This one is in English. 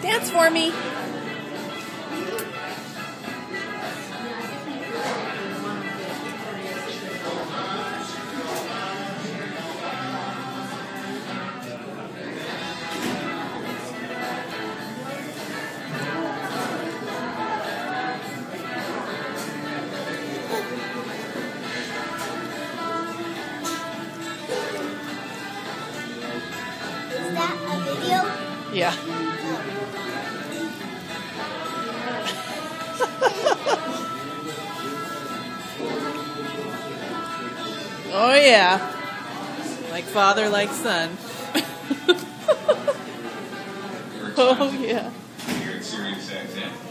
Dance for me. Is that a video? Yeah. Oh yeah. Like father, like son. Oh yeah.